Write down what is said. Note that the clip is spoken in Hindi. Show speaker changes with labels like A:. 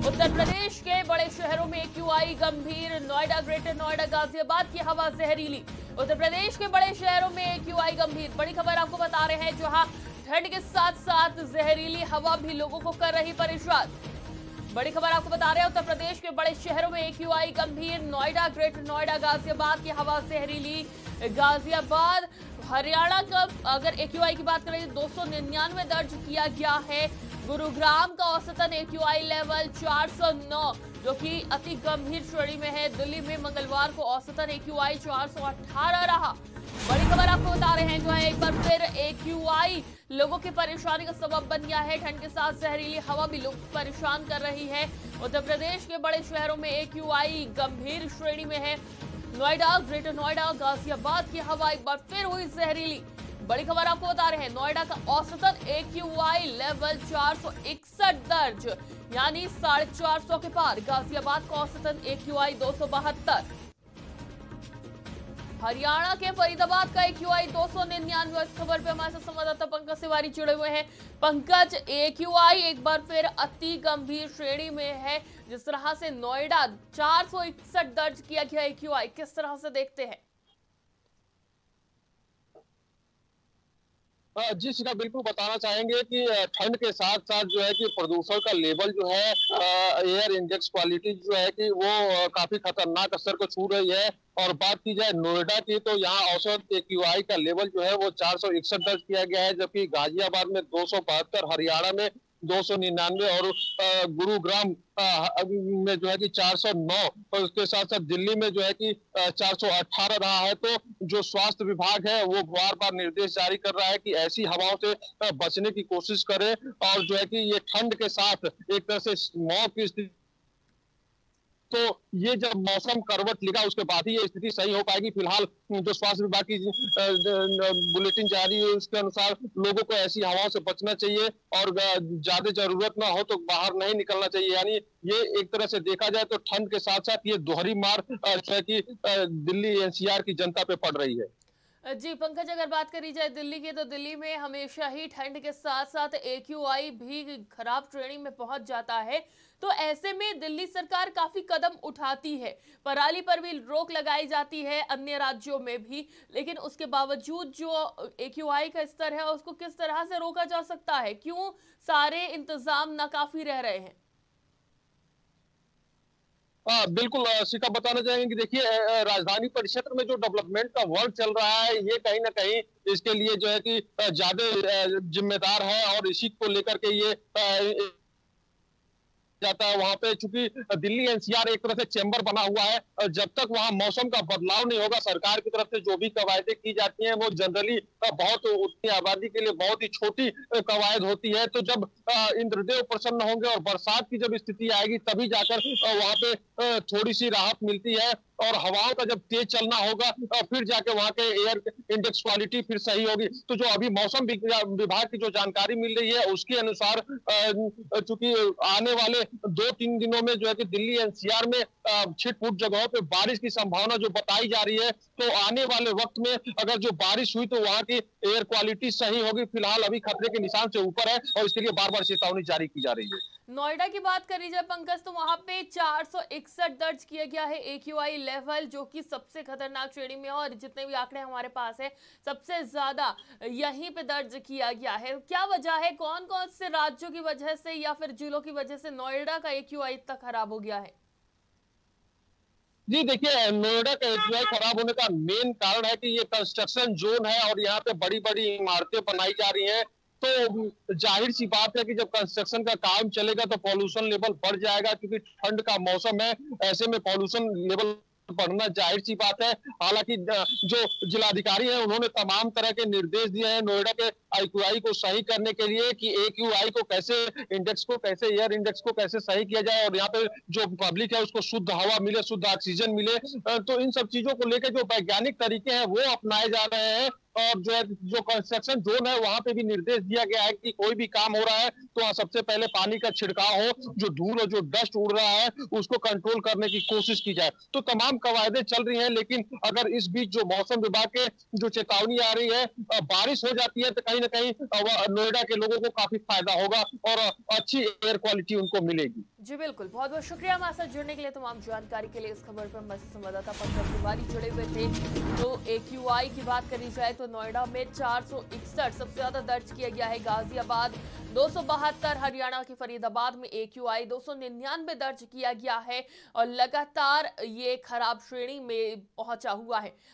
A: उत्तर प्रदेश के बड़े शहरों में एक्यूआई गंभीर, नोएडा, ग्रेटर नोएडा, गाजियाबाद की हवा जहरीली। उत्तर प्रदेश के बड़े शहरों में एक्यूआई गंभीर, बड़ी खबर आपको बता रहे हैं, जहां ठंड के साथ साथ जहरीली हवा भी लोगों को कर रही परेशान। बड़ी खबर आपको बता रहे हैं, उत्तर प्रदेश के बड़े शहरों में एक्यूआई गंभीर, नोएडा, ग्रेटर नोएडा, गाजियाबाद की हवा जहरीली। गाजियाबाद हरियाणा का अगर एक्यूआई की बात करें 299 दर्ज किया गया है। गुरुग्राम का औसतन एक्यूआई लेवल 409 जो कि अति गंभीर श्रेणी में है। दिल्ली में मंगलवार को औसतन एक्यूआई 418 रहा। बड़ी खबर आपको बता रहे हैं, जो है एक बार फिर एक्यूआई लोगों की परेशानी का सबब बन गया है। ठंड के साथ जहरीली हवा भी लोग परेशान कर रही है। उत्तर प्रदेश के बड़े शहरों में एक्यूआई गंभीर श्रेणी में है। नोएडा, ग्रेटर नोएडा, गाजियाबाद की हवा एक बार फिर हुई जहरीली। बड़ी खबर आपको बता रहे हैं, नोएडा का औसतन एक्यूआई लेवल 461 दर्ज, यानी 450 के पार। गाजियाबाद का औसतन एक्यूआई 272। हरियाणा के फरीदाबाद का एक्यूआई 299। इस खबर पे हमारे साथ संवाददाता पंकज तिवारी जुड़े हुए हैं। पंकज, एक्यूआई एक बार फिर अति गंभीर श्रेणी में है। जिस तरह से नोएडा 461 दर्ज किया गया एक्यूआई, किस तरह से देखते हैं?
B: जी शिखा, बिल्कुल बताना चाहेंगे कि ठंड के साथ साथ जो है कि प्रदूषण का लेवल जो है, एयर इंडेक्स क्वालिटी जो है कि वो काफी खतरनाक स्तर को छू रही है। और बात की जाए नोएडा की, तो यहाँ औसत एक्यूआई का लेवल जो है वो 461 दर्ज किया गया है, जबकि गाजियाबाद में 272, हरियाणा में 299 और गुरुग्राम में जो है कि 409 और उसके साथ साथ दिल्ली में जो है कि 418 रहा है। तो जो स्वास्थ्य विभाग है वो बार बार निर्देश जारी कर रहा है कि ऐसी हवाओं से बचने की कोशिश करें, और जो है कि ये ठंड के साथ एक तरह से मौत की स्थिति, तो ये जब मौसम करवट लेगा उसके बाद ही ये स्थिति सही हो पाएगी। फिलहाल जो स्वास्थ्य विभाग की बुलेटिन जारी है उसके अनुसार लोगों को ऐसी हवाओं से बचना चाहिए और ज्यादा जरूरत ना हो तो बाहर नहीं निकलना चाहिए। यानी ये एक तरह से देखा जाए तो ठंड के साथ साथ ये दोहरी मार जो है कि दिल्ली एनसीआर की जनता पे पड़ रही है।
A: जी पंकज, अगर बात करी जाए दिल्ली की, तो दिल्ली में हमेशा ही ठंड के साथ साथ एक्यूआई भी खराब श्रेणी में पहुंच जाता है। तो ऐसे में दिल्ली सरकार काफी कदम उठाती है, पराली पर भी रोक लगाई जाती है, अन्य राज्यों में भी, लेकिन उसके बावजूद जो एक्यूआई का स्तर है उसको किस तरह से रोका जा सकता है? क्यों सारे इंतजाम नाकाफी रह रहे हैं?
B: बिल्कुल शिखा, बताना चाहेंगे कि देखिए राजधानी परिक्षेत्र में जो डेवलपमेंट का वर्क चल रहा है ये कहीं ना कहीं इसके लिए जो है कि ज्यादा जिम्मेदार है, और इसी को लेकर के ये जाता है वहां पे। चूंकि दिल्ली एनसीआर एक तरह से चेंबर बना हुआ है, और जब तक वहां मौसम का बदलाव नहीं होगा, सरकार की तरफ से जो भी कवायदें की जाती हैं वो जनरली बहुत उतनी आबादी के लिए बहुत ही छोटी कवायद होती है। तो जब इंद्रदेव प्रसन्न होंगे और बरसात की जब स्थिति आएगी तभी जाकर वहां पे थोड़ी सी राहत मिलती है, और हवाओं का जब तेज चलना होगा फिर जाके वहां के एयर इंडेक्स क्वालिटी फिर सही होगी। तो जो अभी मौसम विभाग की जो जानकारी मिल रही है उसके अनुसार चूंकि आने वाले 2-3 दिनों में जो है कि दिल्ली एनसीआर में छिटपुट जगहों पे बारिश की संभावना जो बताई जा रही है, तो आने वाले वक्त में अगर जो बारिश हुई तो वहां की एयर क्वालिटी सही होगी। फिलहाल अभी खतरे के निशान से ऊपर है और इसके लिए बार बार चेतावनी जारी की जा रही है।
A: नोएडा की बात करी जाए पंकज, तो वहां पे 461 दर्ज किया गया है एक्यूआई लेवल, जो कि सबसे खतरनाक श्रेणी में है। और जितने भी आंकड़े हमारे पास है सबसे ज्यादा यहीं पे दर्ज किया गया है। क्या वजह है, कौन कौन से राज्यों की वजह से या फिर जिलों की वजह से नोएडा का एक्यूआई इतना खराब हो गया है?
B: जी देखिए, नोएडा का एक्यूआई खराब होने का मेन कारण है कि ये कंस्ट्रक्शन जोन है और यहाँ पे बड़ी बड़ी इमारतें बनाई जा रही हैं। तो जाहिर सी बात है कि जब कंस्ट्रक्शन का काम चलेगा तो पॉल्यूशन लेवल बढ़ जाएगा, क्योंकि ठंड का मौसम है, ऐसे में पॉल्यूशन लेवल बढ़ना जाहिर सी बात है। हालांकि जो जिलाधिकारी हैं उन्होंने तमाम तरह के निर्देश दिए हैं नोएडा के एक्यूआई को सही करने के लिए कि एक्यूआई को कैसे, इंडेक्स को कैसे, एयर इंडेक्स को कैसे सही किया जाए और यहाँ पे जो पब्लिक है उसको शुद्ध हवा मिले, शुद्ध ऑक्सीजन मिले। तो इन सब चीजों को लेकर जो वैज्ञानिक तरीके हैं वो अपनाए जा रहे हैं। और जो है जो कंस्ट्रक्शन जोन है वहां पे भी निर्देश दिया गया है कि कोई भी काम हो रहा है तो वहां सबसे पहले पानी का छिड़काव हो, जो धूल और जो डस्ट उड़ रहा है उसको कंट्रोल करने की कोशिश की जाए। तो तमाम कवायदें चल रही हैं, लेकिन अगर इस बीच जो मौसम विभाग के जो चेतावनी आ रही है, बारिश हो जाती है तो कहीं ना कहीं नोएडा के लोगों को काफी फायदा होगा और अच्छी एयर क्वालिटी उनको मिलेगी।
A: जी बिल्कुल, बहुत बहुत शुक्रिया हमारे साथ जुड़ने के लिए। तमाम जानकारी के लिए इस खबर पर हमारे संवाददाता पंकज तिवारी जुड़े हुए थे। तो AQI की बात करी जाए तो नोएडा में 461 सबसे ज्यादा दर्ज किया गया है। गाजियाबाद 272, हरियाणा के फरीदाबाद में AQI 299 दर्ज किया गया है और लगातार ये खराब श्रेणी में पहुंचा हुआ है।